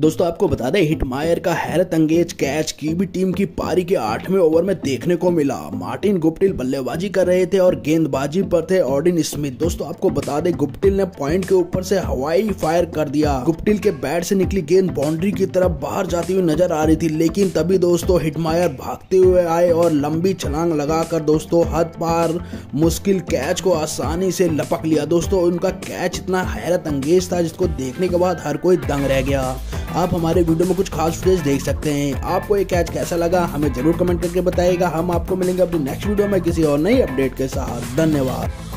दोस्तों आपको बता दें हिटमायर का हैरत अंगेज कैच कीवी टीम की पारी के 8वें ओवर में देखने को मिला। मार्टिन गुप्टिल बल्लेबाजी कर रहे थे और गेंदबाजी पर थे ऑडिन स्मिथ। दोस्तों आपको बता दें गुप्टिल ने पॉइंट के ऊपर से हवाई फायर कर दिया। गुप्टिल के बैट से निकली गेंद बाउंड्री की तरफ बाहर जाती हुई नजर आ रही थी, लेकिन तभी दोस्तों हिटमायर भागते हुए आए और लंबी छलांग लगाकर दोस्तों हद पार मुश्किल कैच को आसानी से लपक लिया। दोस्तों उनका कैच इतना हैरत अंगेज था जिसको देखने के बाद हर कोई दंग रह गया। आप हमारे वीडियो में कुछ खास फुटेज देख सकते हैं। आपको ये कैच कैसा लगा हमें जरूर कमेंट करके बताइएगा। हम आपको मिलेंगे अपनी नेक्स्ट वीडियो में किसी और नई अपडेट के साथ। धन्यवाद।